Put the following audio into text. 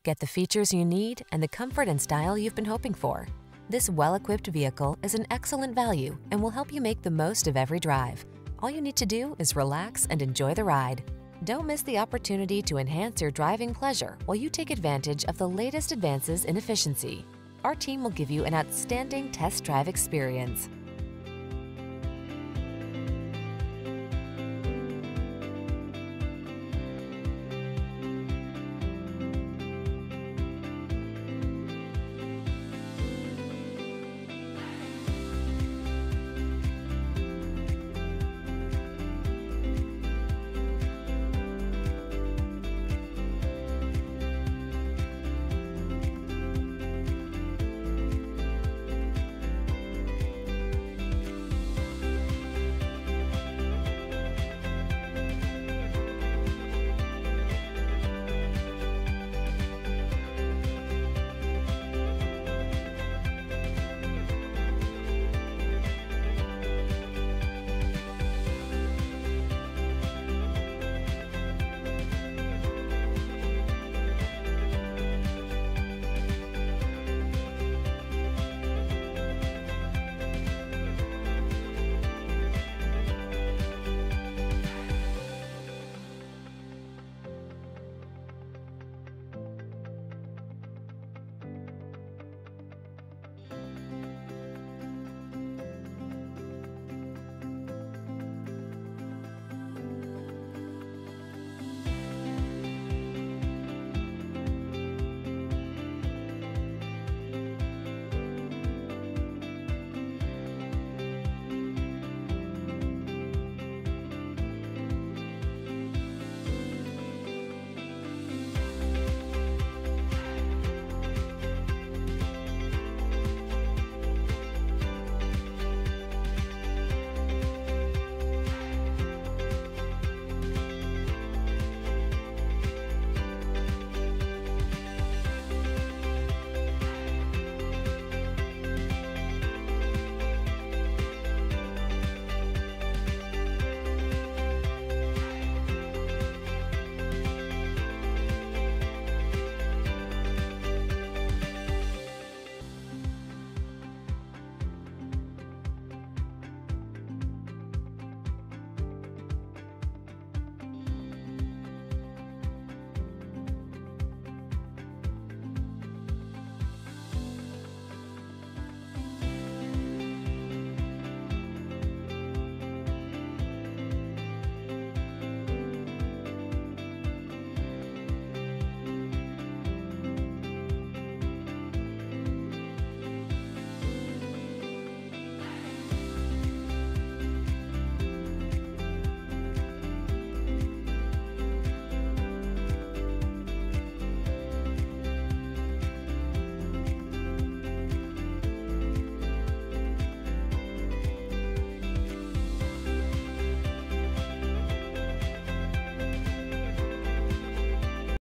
Get the features you need and the comfort and style you've been hoping for. This well-equipped vehicle is an excellent value and will help you make the most of every drive. All you need to do is relax and enjoy the ride. Don't miss the opportunity to enhance your driving pleasure while you take advantage of the latest advances in efficiency. Our team will give you an outstanding test drive experience.